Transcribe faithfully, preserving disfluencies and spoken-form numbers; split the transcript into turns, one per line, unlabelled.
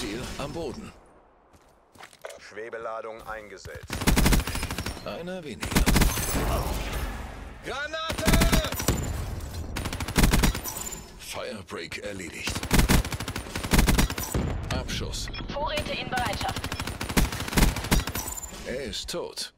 Ziel am Boden.
Schwebeladung eingesetzt.
Einer weniger.
Granate!
Firebreak erledigt. Abschuss.
Vorräte in Bereitschaft.
Er ist tot.